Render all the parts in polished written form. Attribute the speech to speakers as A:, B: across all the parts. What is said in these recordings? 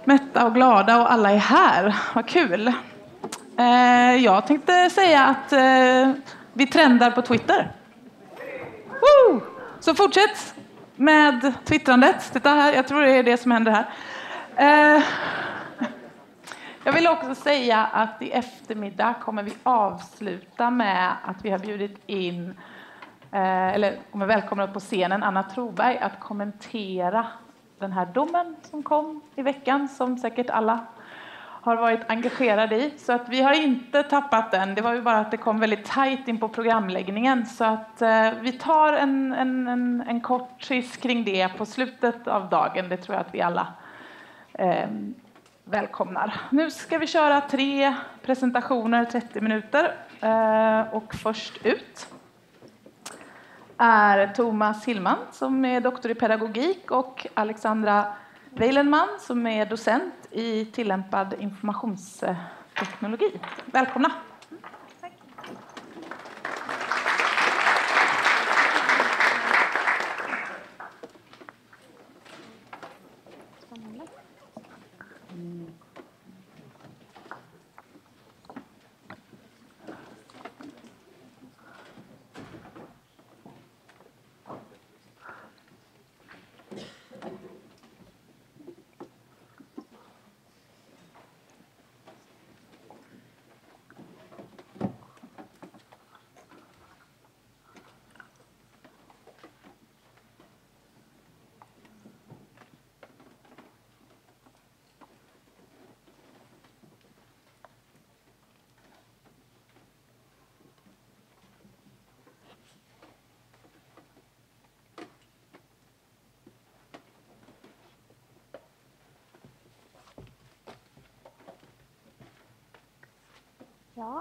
A: mätta och glada och alla är här. Vad kul. Jag tänkte säga att vi trendar på Twitter. Woo! Så fortsätt med twittrandet. Titta här, jag tror det är det som händer här. Jag vill också säga att i eftermiddag kommer vi avsluta med att vi har bjudit in, eller kommer välkomna upp på scenen, Anna Troberg att kommentera den här domen som kom i veckan, som säkert alla har varit engagerade i. Så att vi har inte tappat den. Det var ju bara att det kom väldigt tajt in på programläggningen. Så att vi tar en kort twist kring det på slutet av dagen. Det tror jag att vi alla välkomnar. Nu ska vi köra 3 presentationer, 30 minuter. Och först ut är Thomas Hillman som är doktor i pedagogik och Alexandra Weilenman som är docent i tillämpad informationsteknologi. Välkomna!
B: Tack. Ja,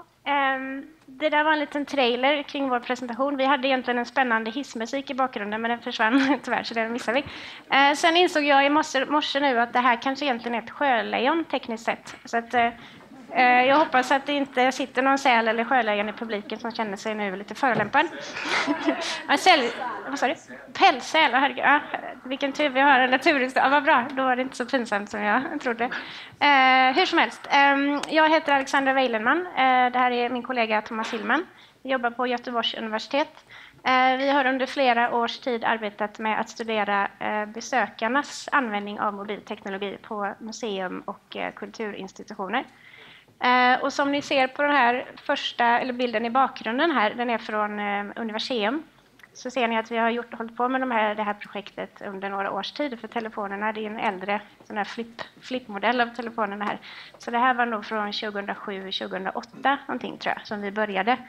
B: det där var en liten trailer kring vår presentation. Vi hade egentligen en spännande hissmusik i bakgrunden, men den försvann tyvärr, så den missade vi. Sen insåg jag i morse nu att det här kanske egentligen är ett sjölejon tekniskt sett. Så att, jag hoppas att det inte sitter någon säl eller sjölejon i publiken som känner sig nu lite förolämpad. Vad sa du? Pälssäl, herregud. Ja, vilken tur vi har en naturhistoria. Ja, vad bra, då var det inte så pinsamt som jag trodde. Hur som helst, jag heter Alexandra Weilenman. Det här är min kollega Thomas Hillman. Vi jobbar på Göteborgs universitet. Vi har under flera års tid arbetat med att studera besökarnas användning av mobilteknologi på museum och kulturinstitutioner. Och som ni ser på den här bilden i bakgrunden här, den är från Universium. Så ser ni att vi har hållit på med det här projektet under några års tid för telefonerna. Det är en äldre sån här flippmodell av telefonerna här. Så det här var nog från 2007-2008 någonting tror jag som vi började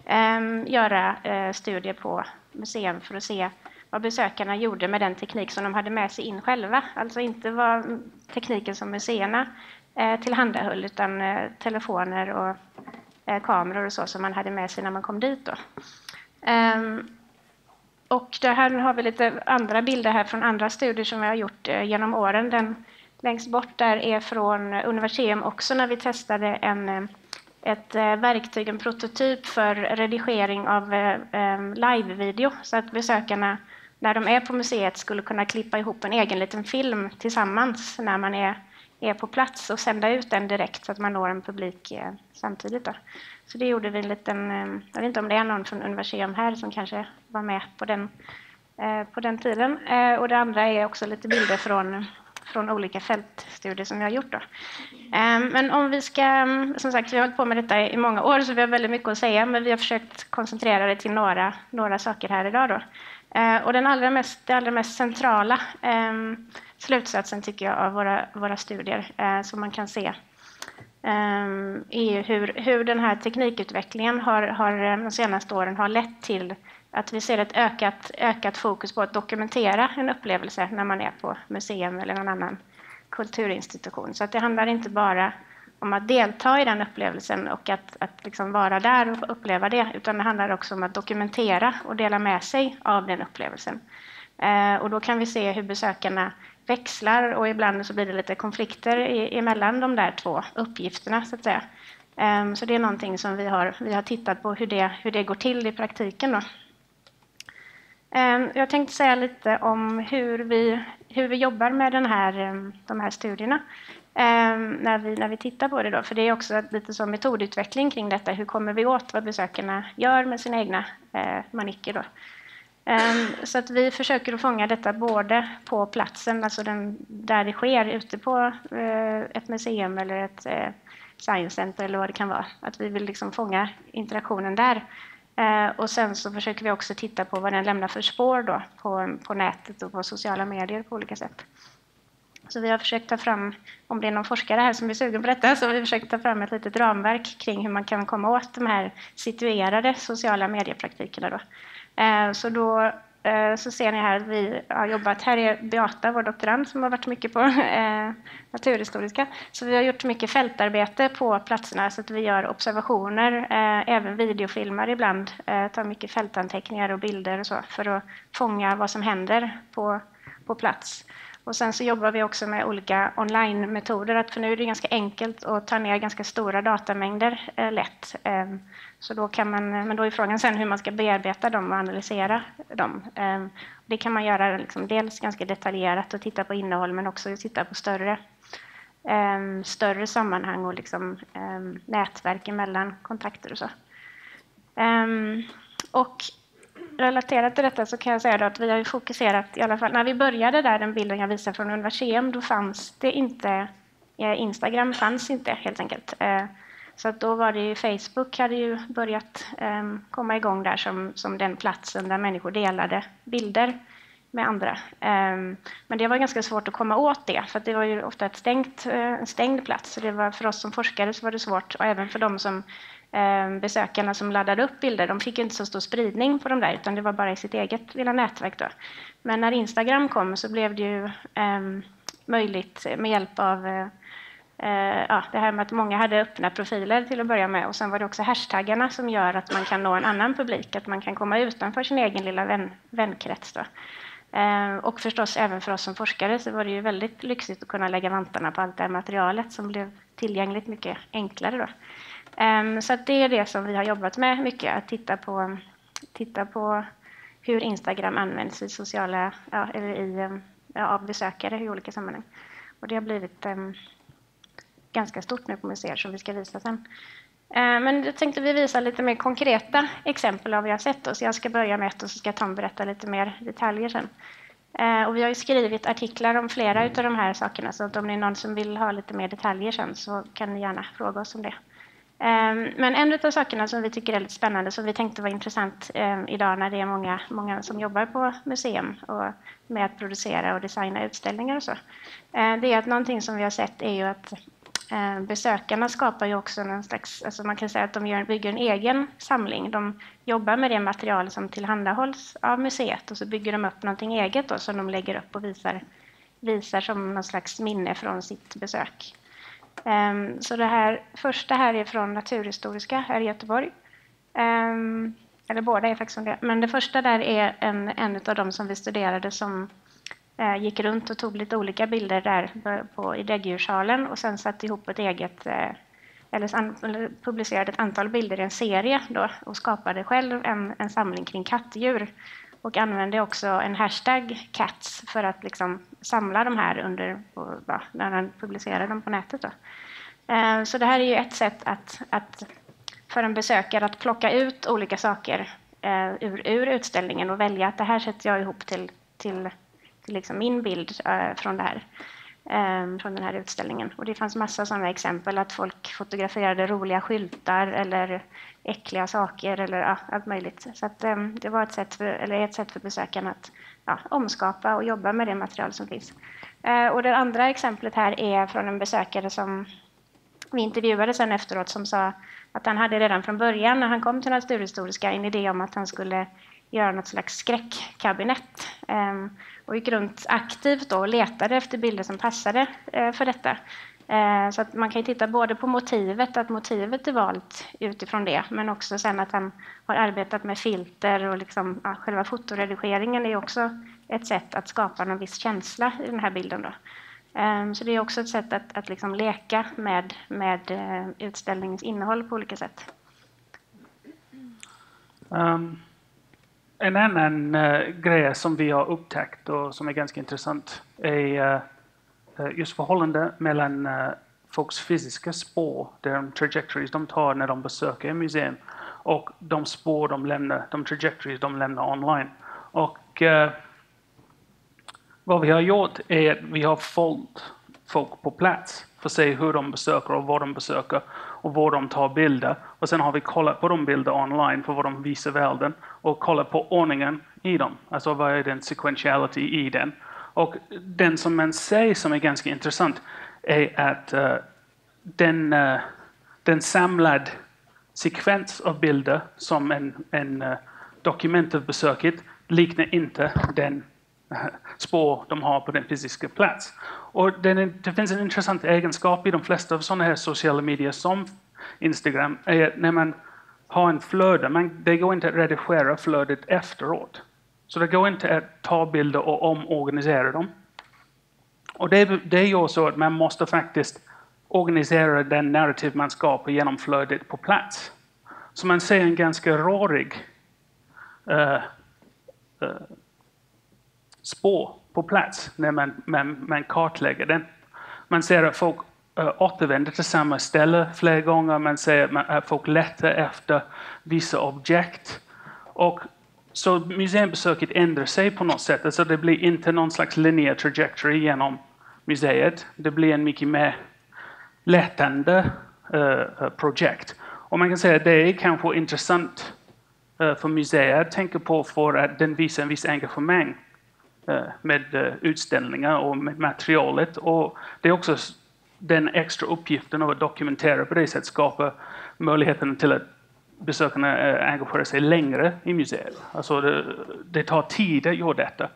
B: göra studier på museum för att se vad besökarna gjorde med den teknik som de hade med sig in själva. Alltså inte vad tekniken som museerna tillhandahöll utan telefoner och kameror och så som man hade med sig när man kom dit då. Och det här har vi lite andra bilder här från andra studier som vi har gjort genom åren. Den längst bort där är från Universium också när vi testade ett verktyg, en prototyp för redigering av live-video så att besökarna när de är på museet skulle kunna klippa ihop en egen liten film tillsammans när man är på plats och sända ut den direkt så att man når en publik samtidigt då. Så det gjorde vi en liten, jag vet inte om det är någon från Universium här som kanske var med på den tiden. Och det andra är också lite bilder från olika fältstudier som vi har gjort då. Men om vi ska, som sagt vi har hållit på med detta i många år så vi har väldigt mycket att säga men vi har försökt koncentrera det till några saker här idag då. Och det allra mest centrala slutsatsen tycker jag av våra studier som man kan se är hur den här teknikutvecklingen har de senaste åren har lett till att vi ser ett ökat fokus på att dokumentera en upplevelse när man är på museum eller någon annan kulturinstitution. Så att det handlar inte bara om att delta i den upplevelsen och att liksom vara där och uppleva det utan det handlar också om att dokumentera och dela med sig av den upplevelsen. Och då kan vi se hur besökarna växlar och ibland så blir det lite konflikter emellan de där två uppgifterna så att säga. Så det är någonting som vi har tittat på hur det går till i praktiken då. Jag tänkte säga lite om hur vi jobbar med de här studierna. när vi tittar på det då. För det är också lite som metodutveckling kring detta. Hur kommer vi åt vad besökarna gör med sina egna manicker då? Så att vi försöker att fånga detta både på platsen, alltså där det sker, ute på ett museum eller ett science center eller vad det kan vara. Att vi vill liksom fånga interaktionen där. Och sen så försöker vi också titta på vad den lämnar för spår då på nätet och på sociala medier på olika sätt. Så vi har försökt ta fram, om det är någon forskare här som är sugen på detta, så har vi försökt ta fram ett litet ramverk kring hur man kan komma åt de här situerade sociala mediepraktikerna då. Så då så ser ni här att vi har jobbat, här är Beata, vår doktorand, som har varit mycket på naturhistoriska. Så vi har gjort mycket fältarbete på platserna så att vi gör observationer, även videofilmer ibland, tar mycket fältanteckningar och bilder och så för att fånga vad som händer på plats. Och sen så jobbar vi också med olika online-metoder, för nu är det ganska enkelt att ta ner ganska stora datamängder lätt. Så då kan man, men då är frågan sen hur man ska bearbeta dem och analysera dem. Det kan man göra liksom dels ganska detaljerat och titta på innehåll, men också titta på större sammanhang och liksom, nätverk mellan kontakter och så. Och relaterat till detta så kan jag säga att vi har fokuserat, i alla fall när vi började där, den bilden jag visar från Universium, då fanns det inte, Instagram fanns inte helt enkelt. Så att då var det ju, Facebook hade ju börjat komma igång där som den platsen där människor delade bilder med andra. Men det var ganska svårt att komma åt det, för att det var ju ofta en stängd plats. Så det var, för oss som forskare så var det svårt, och även för de som besökarna som laddade upp bilder, de fick inte så stor spridning på de där, utan det var bara i sitt eget lilla nätverk då. Men när Instagram kom så blev det ju möjligt med hjälp av det här med att många hade öppna profiler till att börja med, och sen var det också hashtaggarna som gör att man kan nå en annan publik, att man kan komma utanför sin egen lilla vänkrets då. Och förstås även för oss som forskare så var det ju väldigt lyxigt att kunna lägga vantarna på allt det här materialet som blev tillgängligt mycket enklare då. Så att det är det som vi har jobbat med mycket, att titta på hur Instagram används i sociala, av besökare i olika sammanhang. Och det har blivit ganska stort nu på museer som vi ska visa sen. Men jag tänkte vi visa lite mer konkreta exempel av vad jag har sett. Så jag ska börja med ett och så ska Tom berätta lite mer detaljer sen. Och vi har ju skrivit artiklar om flera av de här sakerna, så att om det är någon som vill ha lite mer detaljer sen så kan ni gärna fråga oss om det. Men en av sakerna som vi tycker är lite spännande, som vi tänkte var intressant idag när det är många som jobbar på museum och med att producera och designa utställningar och så. Det är att någonting som vi har sett är ju att besökarna skapar ju också någon slags, alltså man kan säga att de bygger en egen samling. De jobbar med det material som tillhandahålls av museet, och så bygger de upp någonting eget då, som de lägger upp och visar som någon slags minne från sitt besök. Så det här första här är från Naturhistoriska här i Göteborg. Eller båda är faktiskt från det. Men det första där är en av dem som vi studerade som gick runt och tog lite olika bilder där i däggdjurssalen, och sen satte ihop ett eget, eller publicerade ett antal bilder i en serie då, och skapade själv en samling kring kattdjur. Och använde också en hashtag cats för att liksom samla de här när han publicerade dem på nätet då. Så det här är ju ett sätt att för en besökare att plocka ut olika saker ur utställningen och välja att det här sätter jag ihop till liksom min bild från den här utställningen. Och det fanns massa sådana exempel, att folk fotograferade roliga skyltar eller äckliga saker eller allt möjligt. Så att, det var ett sätt för besökarna att omskapa och jobba med det material som finns. Och det andra exemplet här är från en besökare som vi intervjuade sen efteråt, som sa att han hade redan från början när han kom till Naturhistoriska en idé om att han skulle göra något slags skräckkabinett. Och gick runt aktivt då och letade efter bilder som passade för detta. Så att man kan titta både på motivet, att motivet är valt utifrån det, men också sen att han har arbetat med filter och liksom, själva fotoredigeringen är också ett sätt att skapa någon viss känsla i den här bilden då. Så det är också ett sätt att liksom leka med utställningens innehåll på olika sätt.
C: En annan grej som vi har upptäckt och som är ganska intressant är just förhållande mellan folks fysiska spår, de trajectories de tar när de besöker museum, och de spår de lämnar, de trajectories de lämnar online. Och vad vi har gjort är att vi har följt folk på plats för att se hur de besöker och vad de besöker och var de tar bilder. Och sen har vi kollat på de bilder online för vad de visar världen och kollat på ordningen i dem. Alltså vad är den sequentiality i den. Och den som man säger som är ganska intressant är att den samlad sekvens av bilder som en dokument av besöket liknar inte den spår de har på den fysiska plats. Och det finns en intressant egenskap i de flesta av sådana här sociala medier som Instagram är att när man har en flöde, det går inte att redigera flödet efteråt. Så det går inte att ta bilder och omorganisera dem. Och det gör så att man måste faktiskt organisera den narrativ man skapar genom flödet på plats. Så man ser en ganska rörig spår på plats när man kartlägger den. Man ser att folk återvänder till samma ställe flera gånger. Man ser att folk letar efter vissa objekt. Och så museibesöket ändrar sig på något sätt. Alltså det blir inte någon slags linjär trajectory genom museet. Det blir en mycket mer letande projekt. Och man kan säga att det är kanske intressant för museer att tänka på för att den visar en viss engagemang med utställningar och med materialet. Och det är också den extra uppgiften av att dokumentera på det sättet skapa möjligheten till att besökarna engagerar sig längre i museet. Alltså det tar tid att göra detta.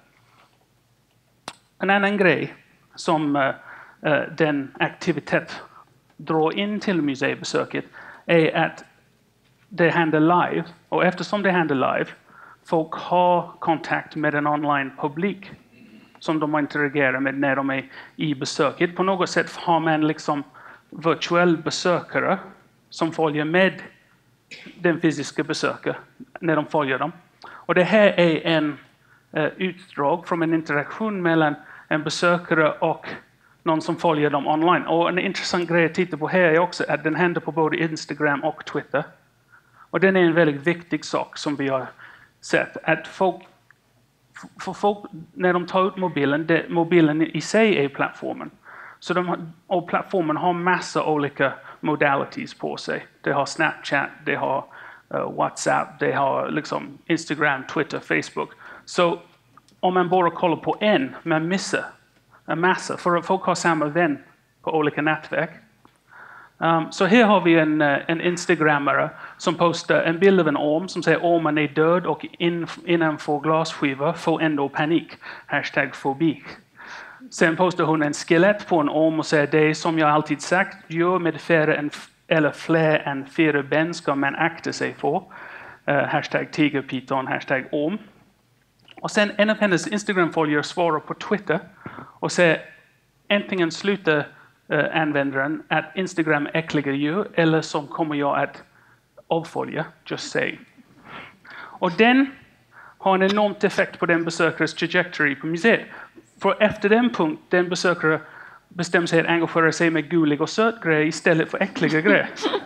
C: En annan grej som den aktivitet drar in till museibesöket är att det händer live. Och eftersom det händer live, folk har kontakt med en online-publik som de interagerar med när de är i besöket. På något sätt har man liksom virtuell besökare som följer med den fysiska besökare när de följer dem. Och det här är en utdrag från en interaktion mellan en besökare och någon som följer dem online. Och en intressant grej att titta på här är också att den händer på både Instagram och Twitter. Och den är en väldigt viktig sak som vi har sett. Att folk, när de tar ut mobilen i sig är plattformen. Så och plattformen har massa olika modalities på sig. Det har Snapchat, det har WhatsApp, det har liksom Instagram, Twitter, Facebook. Så om man bara kollar på man missar en massa. För att folk har samma vän på olika nätverk. Så här har vi en instagrammare som postar en bild av en orm som säger ormen är död och innanför glasskivor får ändå panik. #fobi. Sen postar hon en skelett på en orm och säger det är som jag alltid sagt, djur med fler än 4 ben ska man akta sig för. #tigerpyton, #orm. Och sen en av hennes Instagram-följare svarar på Twitter och säger antingen sluta användaren att Instagram är äckliga djur eller som kommer jag att avfölja, just say. Och den har en enormt effekt på den besökares trajectory på museet. För efter den punkt, den besökare bestämmer sig att engagera sig med gullig och söt grejer istället för äckliga grejer.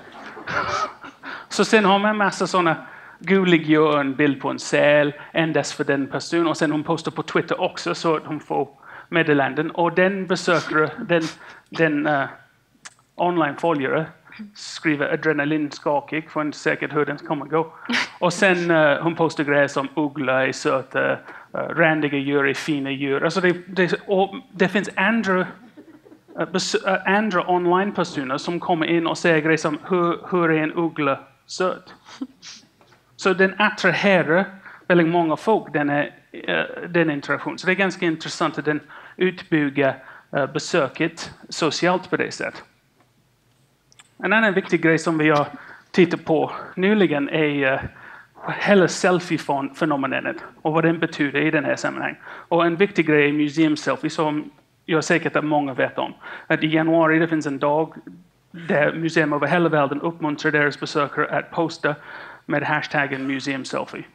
C: Så sen har man en massa sådana gullig gör en bild på en säl endast för den personen och sen hon postar på Twitter också så att hon får meddelanden. Och den besökare, den online-följare skriver adrenalinskakig för inte säkert hur den kommer gå. Och sen hon postar grejer som uggla är söta, randiga djur är fina djur. Alltså det finns andra online-personer som kommer in och säger grejer som hur är en uggla söt? Så den attraherar väldigt många folk, den interaktion. Så det är ganska intressant att den utbygger besöket socialt på det sättet. En annan viktig grej som vi har tittat på nyligen är hela selfie-fenomenet och vad den betyder i den här sammanhang. Och en viktig grej är museum-selfie som jag säkert att många vet om. Att i januari det finns en dag där museum över hela världen uppmuntrar deras besökare att posta med hashtaggen museum-selfie.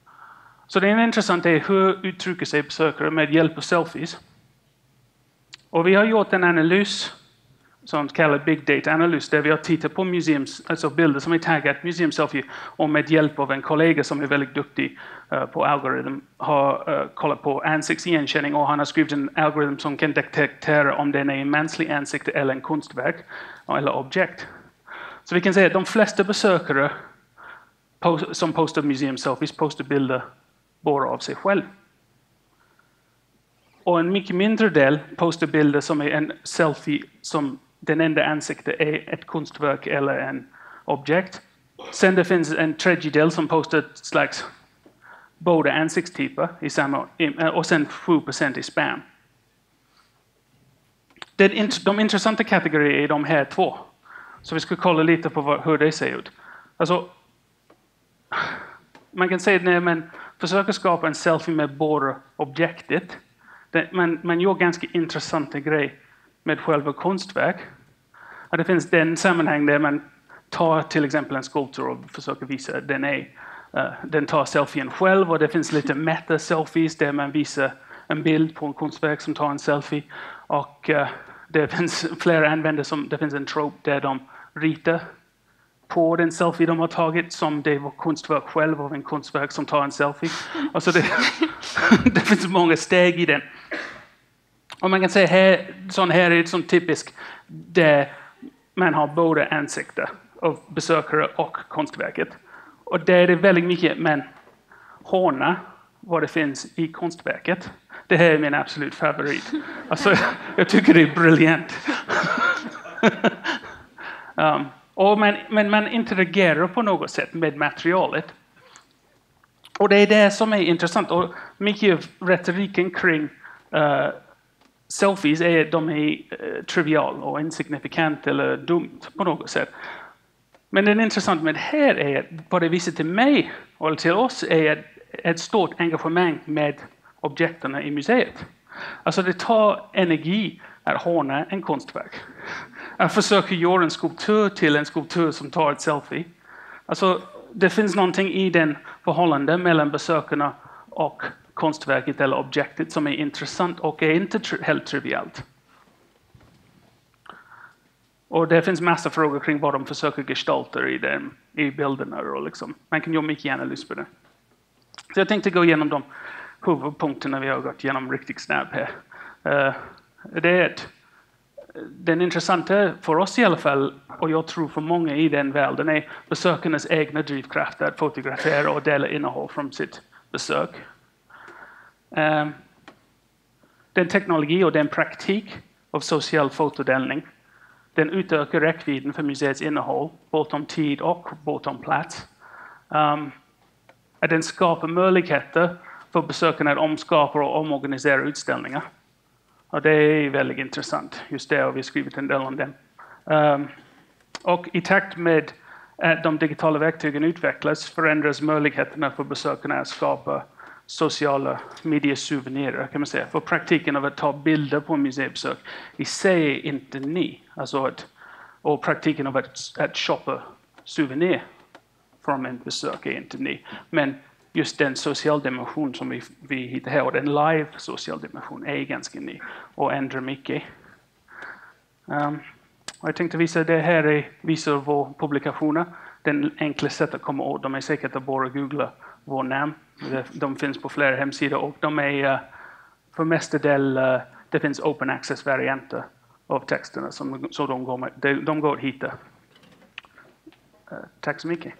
C: Så det är intressant är hur uttrycker sig besökare med hjälp av selfies. Och vi har gjort en analys som kallas Big Data-analys där vi har tittat på alltså bilder som är taggat Museum Selfie och med hjälp av en kollega som är väldigt duktig på algoritm har kollat på ansiktsigenkänning och han har skrivit en algoritm som kan detektera om den är en mänsklig ansikte eller en konstverk eller objekt. Så vi kan säga att de flesta besökare som postar Museum Selfies postar bilder bara av sig själv. Och en mycket mindre del postar bilder som är en selfie som den enda ansikte är ett konstverk eller en objekt. Sen det finns en tredjedel som postar ett slags båda ansiktstyper i samma, och sen 7% i spam. De intressanta kategorierna är de här två. Så vi ska kolla lite på hur det ser ut. Alltså, man kan säga att när man försöker skapa en selfie med bara objektet, man gör ganska intressanta grejer med själva konstverk. Och det finns den sammanhang där man tar till exempel en skulptur och försöker visa att den tar selfien själv och det finns lite meta-selfies där man visar en bild på en konstverk som tar en selfie. Och det finns flera användare det finns en trope där de ritar på den selfie de har tagit som det var konstverk själv av en konstverk som tar en selfie. Alltså det finns många steg i den. Och man kan säga här är det som typiskt där man har både ansikten av besökare och konstverket. Och där är det väldigt mycket man hånar vad det finns i konstverket. Det här är min absolut favorit. Alltså, jag tycker det är briljant. Men man interagerar på något sätt med materialet. Och det är det som är intressant. Och mycket av retoriken kring selfies är att de är trivial och insignifikant eller dumt på något sätt. Men det intressanta med det här är att vad det visar till mig och till oss är ett stort engagemang med objekten i museet. Alltså det tar energi att håna en konstverk. Att försöka göra en skulptur till en skulptur som tar ett selfie. Alltså det finns någonting i den förhållande mellan besökarna och konstverket eller objektet som är intressant och är inte helt trivialt. Och det finns massa frågor kring vad de försöker gestalta i bilderna. Och liksom. Man kan göra mycket analys på det. Så jag tänkte gå igenom de huvudpunkterna vi har gått igenom riktigt snabbt här. Det är den intressanta för oss i alla fall, och jag tror för många i den världen, är besökarnas egna drivkrafter att fotografera och dela innehåll från sitt besök. Den teknologi och den praktik av social fotodelning, den utökar räckvidden för museets innehåll, bortom tid och bortom plats. Den skapar möjligheter för besökarna att omskapa och omorganisera utställningar. Och det är väldigt intressant. Just det har vi skrivit en del om den. Och i takt med att de digitala verktygen utvecklas förändras möjligheterna för besökarna att skapa sociala mediesouvenyrer, kan man säga. För praktiken av att ta bilder på museibesök i sig är inte ny. Alltså och praktiken av att shoppa souvenir från en besök är inte ny. Men just den social dimension som vi hittar här och den live social dimension är ganska ny och ändrar mycket. Och jag tänkte visa det här visar våra publikationer. Den enklaste sättet att komma åt dem är säkert att bara googla vår namn. De finns på flera hemsidor och de är för mestadels det finns open access varianter av texterna så de går att hitta. Tack så mycket.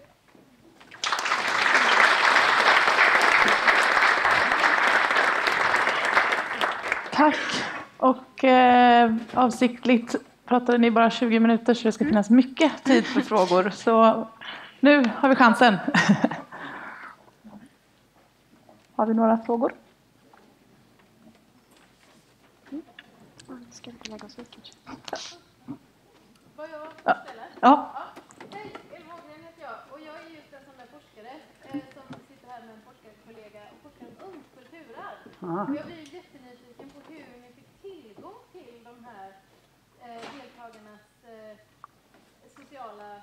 A: Tack. Och avsiktligt pratade ni bara 20 minuter så det ska finnas mycket tid för frågor. Så nu har vi chansen. Har vi några frågor?
B: Ska inte lägga oss ut kanske?
D: Vad jag ställer?
A: Ja.
D: Hej, Eva Ågren heter jag och jag är just en sån där forskare som sitter här med en forskarkollega och forskar om ungkulturarv. Och jag blir jättenyfiken på hur ni fick tillgång till de här deltagarnas sociala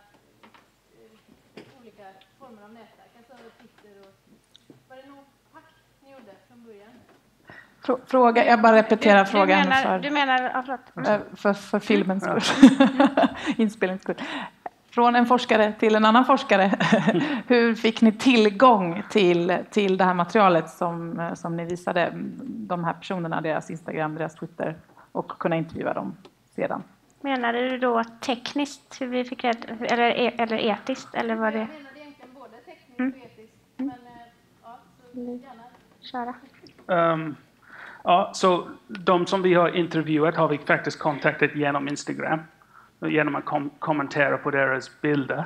D: olika former av nätverk. Alltså Twitter och var det någon pakt ni gjorde från början?
A: Fråga, jag bara repeterar frågan
B: du menar
A: för filmens skull. Inspelningens skull. Från en forskare till en annan forskare. Hur fick ni tillgång till det här materialet som ni visade de här personerna, deras Instagram, deras Twitter, och kunna intervjua dem sedan?
B: Menar du då tekniskt hur vi fick eller etiskt eller vad det?
D: Jag menar egentligen både tekniskt och etiskt. Men ja, så gärna.
B: Köra.
C: Ja, så de som vi har intervjuat har vi faktiskt kontaktat genom Instagram. Genom att kommentera på deras bilder.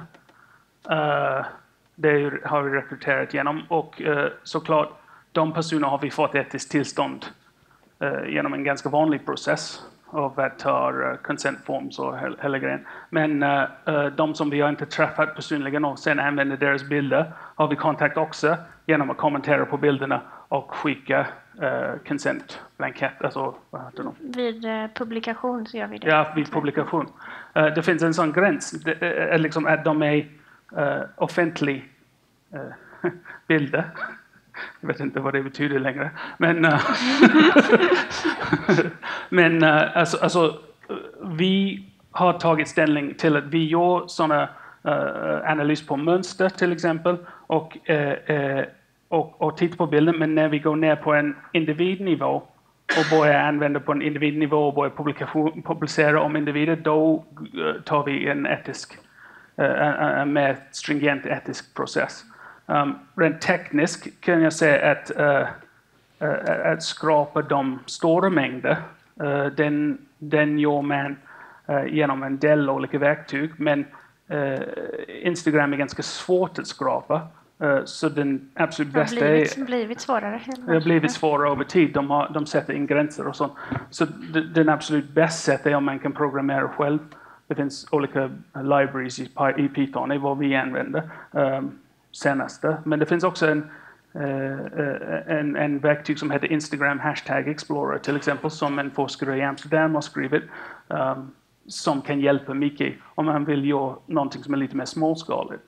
C: Det har vi rekryterat genom. Och såklart, de personerna har vi fått etiskt tillstånd genom en ganska vanlig process av att ta consent forms och hela grejen. Men de som vi har inte träffat personligen och sen använder deras bilder har vi kontakt också genom att kommentera på bilderna och skicka consent-blankett. Alltså, vad heter de?
B: Vid publikation så gör vi det.
C: Ja, vid publikation. Det finns en sån gräns. Liksom att de är offentlig bilder. Jag vet inte vad det betyder längre. Men alltså, vi har tagit ställning till att vi gör sådana analys på mönster till exempel och tittar på bilden. Men när vi går ner på en individnivå och börjar använda på en individnivå och börjar publicera om individer, då tar vi en mer stringent etisk process. Rent tekniskt kan jag säga att skrapa de stora mängder, den gör man genom en del olika verktyg, men Instagram är ganska svårt att skrapa. Så den absolut bästa
B: är blivit svårare.
C: Det har blivit svårare över tid. De sätter in gränser och sånt. Så den absolut bästa sättet är om man kan programmera själv. Det finns olika libraries i Python, är vad vi använder senaste. Men det finns också en verktyg som heter Instagram Hashtag Explorer till exempel, som en forskare i Amsterdam har skrivit, som kan hjälpa mycket om man vill göra någonting som är lite mer småskaligt.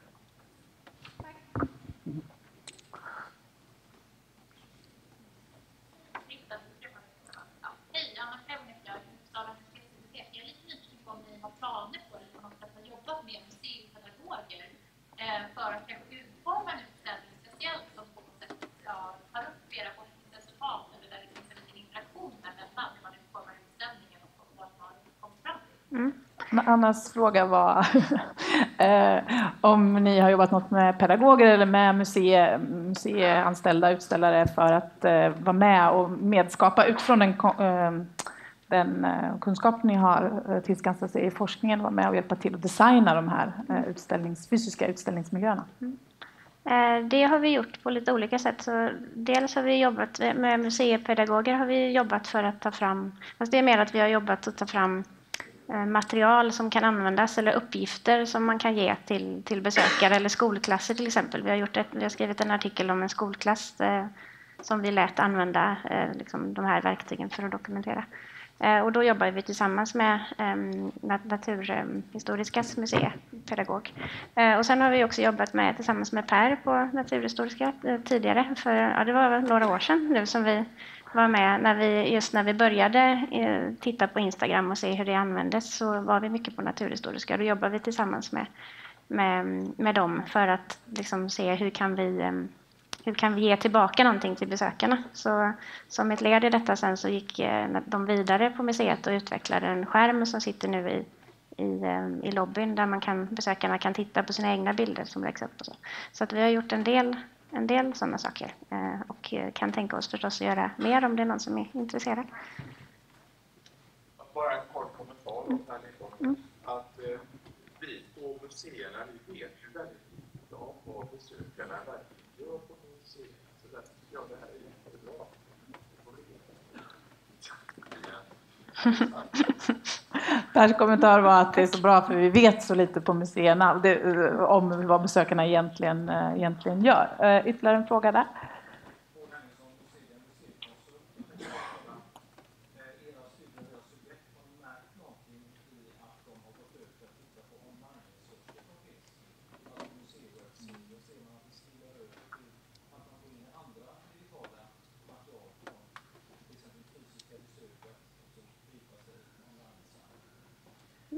E: För att kanske utforma en utställning speciellt som på något sätt tar upp flera forskningsresultat eller där det finns en liten interaktion mellan hur man utformar utställningen och vad man har kommit fram till.
A: Annas fråga var om ni har jobbat något med pedagoger eller med museianställda utställare för att vara med och medskapa utifrån den kunskap ni har tillskansat sig i forskningen, vara med och hjälpa till att designa de här fysiska utställningsmiljöerna?
B: Det har vi gjort på lite olika sätt. Så dels har vi jobbat med museipedagoger, har vi jobbat för att ta fram, fast det är mer att vi har jobbat att ta fram material som kan användas eller uppgifter som man kan ge till besökare eller skolklasser till exempel. Vi har skrivit en artikel om en skolklass som vi lät använda liksom de här verktygen för att dokumentera. Och då jobbar vi tillsammans med Naturhistoriska museipedagog. Och sen har vi också jobbat tillsammans med Per på Naturhistoriska tidigare. Det var några år sedan nu som vi var med. När vi började titta på Instagram och se hur det användes, så var vi mycket på Naturhistoriska. Då jobbar vi tillsammans med dem för att liksom se hur kan vi ge tillbaka någonting till besökarna. Så som ett led i detta sen så gick de vidare på museet och utvecklade en skärm som sitter nu i lobbyn där besökarna kan titta på sina egna bilder som läggs upp. Och så att vi har gjort en del sådana saker och kan tänka oss förstås att göra mer om det är någon som är intresserad.
F: Bara en kort kommentar att vi på museerna vi vet ju väldigt lite om vad besökarna verkligen gör på museerna. Så därför tycker jag det här är jättebra.
A: Pers kommentar var att det är så bra för vi vet så lite på museerna om vad besökarna egentligen gör. Ytterligare en fråga där.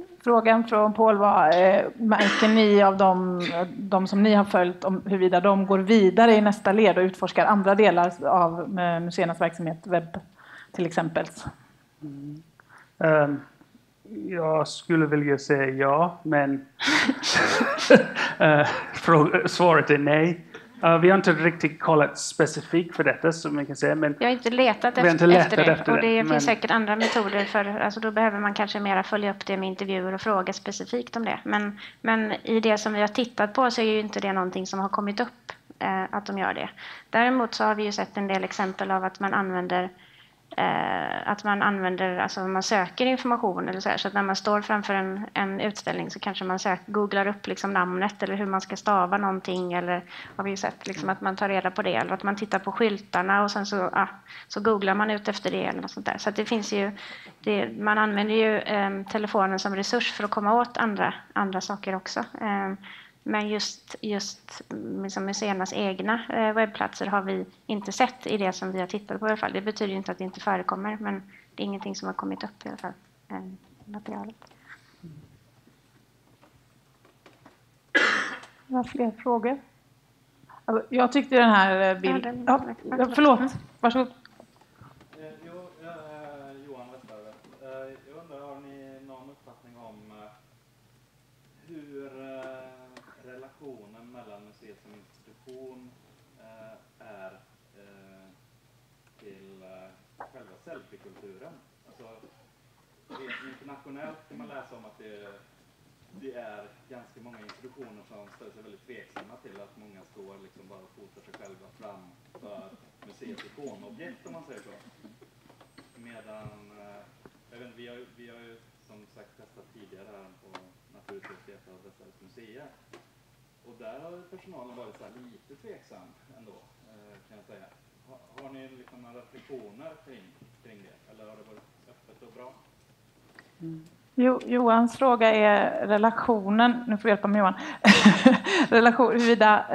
A: Frågan från Paul var, märker ni av de som ni har följt om huruvida de går vidare i nästa led och utforskar andra delar av museernas verksamhet, webb till exempel?
C: Jag skulle vilja säga ja, men svaret är nej. Vi har inte riktigt kollat specifikt för detta, som man kan säga. Men
B: jag har inte letat efter det. Och det finns säkert andra metoder för, alltså då behöver man kanske mera följa upp det med intervjuer och fråga specifikt om det. Men i det som vi har tittat på så är ju inte det någonting som har kommit upp att de gör det. Däremot så har vi ju sett en del exempel av att man använder alltså man söker information eller så att när man står framför en utställning så kanske man googlar upp liksom namnet eller hur man ska stava någonting, eller har vi ju sett liksom att man tar reda på det, eller att man tittar på skyltarna och sen så googlar man ut efter det eller något sånt där. Så att det finns ju man använder ju telefonen som resurs för att komma åt andra saker också. Men just liksom museernas egna webbplatser har vi inte sett i det som vi har tittat på i alla fall. Det betyder ju inte att det inte förekommer, men det är ingenting som har kommit upp i alla fall, materialet.
A: Några fler frågor? Alltså, jag tyckte den här bilden... Ja, förlåt, varsågod.
G: Johan Westerberg. Jag undrar, har ni någon uppfattning om hur relationen mellan museet som institution är till själva selfie-kulturen? Alltså, internationellt kan man läsa om att det är ganska många institutioner som ställer sig väldigt tveksamma till att många står liksom bara och fotar sig själva framför museets ikonobjekt, om man säger så. Medan, jag vet, vi har ju som sagt testat tidigare här på Naturhistoriska och Västerviks museer. Och där har personalen varit så här lite tveksam ändå, kan jag säga. Har ni liksom några reflektioner kring det? Eller har det varit öppet och bra?
A: Johans fråga är relationen, nu får jag hjälpa mig Johan, huruvida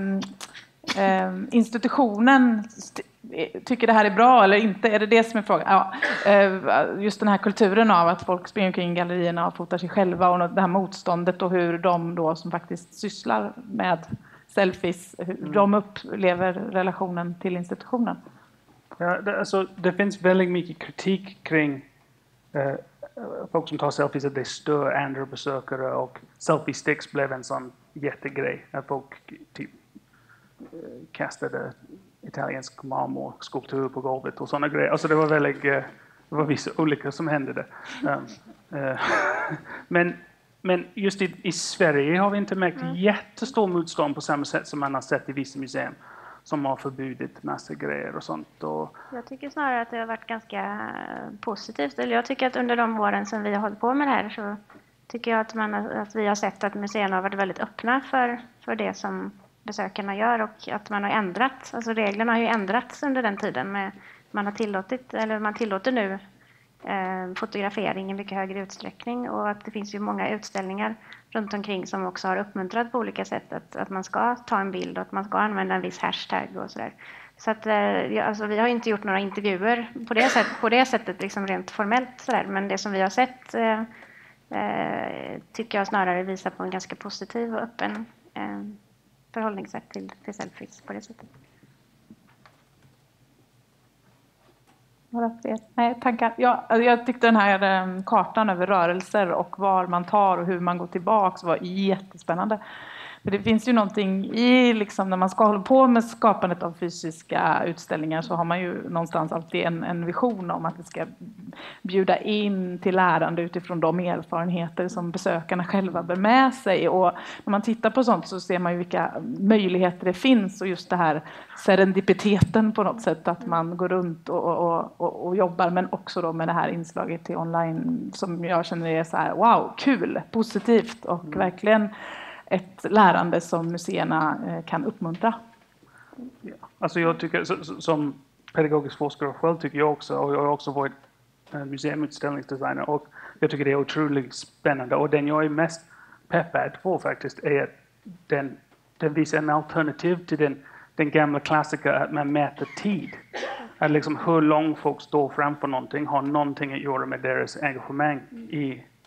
A: institutionen tycker det här är bra eller inte, är det som är frågan? Ja, just den här kulturen av att folk springer kring gallerierna och fotar sig själva och det här motståndet och hur de då som faktiskt sysslar med selfies, hur de upplever relationen till institutionen.
C: Ja, det finns väldigt mycket kritik kring folk som tar selfies, att det stör andra besökare, och selfie sticks blev en sån jättegrej när folk typ kastade italiensk marmorskulptur på golvet och sådana grejer. Alltså det var vissa olika som hände det. Men just i Sverige har vi inte märkt jättestor motstånd på samma sätt som man har sett i vissa museum som har förbjudit massa grejer och sånt.
B: Jag tycker snarare att det har varit ganska positivt. Eller jag tycker att under de åren som vi har hållit på med det här så tycker jag att vi har sett att museerna har varit väldigt öppna för det som besökarna gör, och att man har ändrat. Alltså reglerna har ju ändrats under den tiden. Man tillåter nu fotografering i mycket högre utsträckning, och att det finns ju många utställningar runt omkring som också har uppmuntrat på olika sätt att man ska ta en bild och att man ska använda en viss hashtag och sådär. Så att alltså, vi har inte gjort några intervjuer på det sättet liksom rent formellt sådär, men det som vi har sett tycker jag snarare visar på en ganska positiv och öppen förhållningssätt till selfies på det sättet.
A: Nej, tankar. Ja, jag tyckte den här kartan över rörelser och var man tar och hur man går tillbaks var jättespännande. För det finns ju någonting i, liksom, när man ska hålla på med skapandet av fysiska utställningar så har man ju någonstans alltid en vision om att det ska bjuda in till lärande utifrån de erfarenheter som besökarna själva bär med sig. Och när man tittar på sånt så ser man ju vilka möjligheter det finns, och just det här serendipiteten på något sätt, att man går runt och jobbar, men också då med det här inslaget till online som jag känner är så här, wow, kul, positivt och verkligen ett lärande som museerna kan uppmuntra.
C: Ja. Alltså jag tycker, som pedagogisk forskare själv tycker jag också, och jag har också varit museumutställningsdesigner, och jag tycker det är otroligt spännande, och den jag är mest peppad på faktiskt är att den visar en alternativ till den gamla klassiker att man mäter tid. Att liksom hur lång folk står framför någonting har någonting att göra med deras engagemang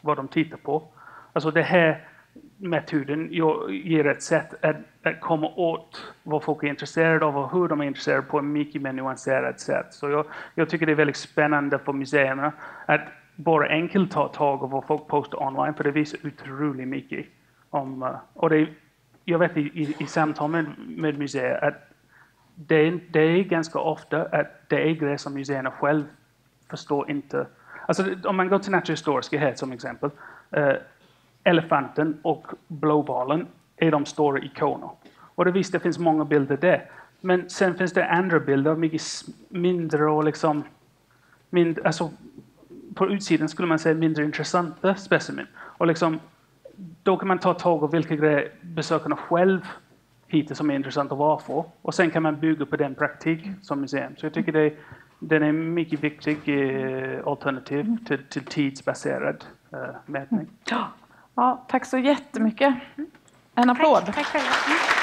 C: vad de tittar på. Alltså det här metoden ger ett sätt att komma åt vad folk är intresserade av och hur de är intresserade på ett mycket mer nuanserat sätt. Så jag tycker det är väldigt spännande för museerna att bara enkelt ta tag av vad folk postar online, för det visar otroligt mycket om, och jag vet i samtal med museer att det är ganska ofta att det är grejer som museerna själv förstår inte. Alltså om man går till Naturhistoriska här som exempel, elefanten och blåbalen är de stora ikoner. Och det finns många bilder där. Men sen finns det andra bilder, mycket mindre och liksom alltså på utsidan skulle man säga mindre intressanta specimen. Och liksom, då kan man ta tag av vilka grejer besökarna själv hittar som är intressant att vara för. Och sen kan man bygga på den praktik som museum. Så jag tycker den är mycket viktig alternativ till tidsbaserad mätning.
A: Ja, tack så jättemycket. En applåd.
B: Tack själva.